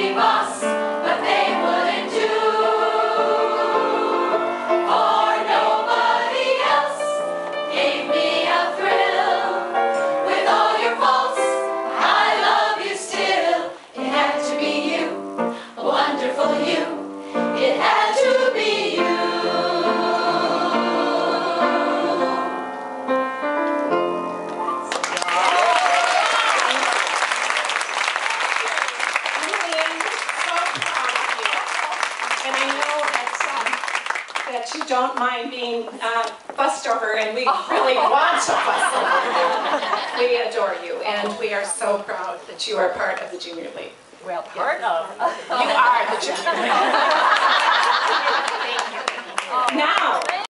be boss, but they wouldn't do. For nobody else gave me a thrill. With all your faults, I love you still. It had to be you, a wonderful you. It had to be you. That you don't mind being fussed over, and we really want to fuss over. We adore you, and we are so proud that you are part of the Junior League. Well, part of. You are the Junior